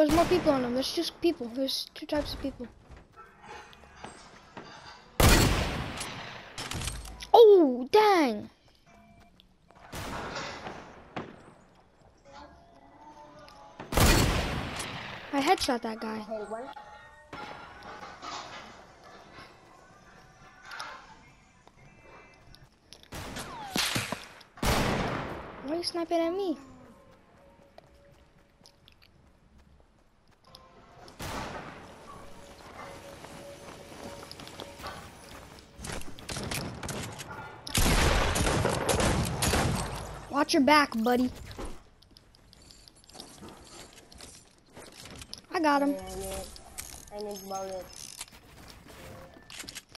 there's more people on them. There's just people. There's two types of people. Oh, dang. I headshot that guy. Okay, one. Why are you sniping at me? Watch your back, buddy. I got him. I need bullets.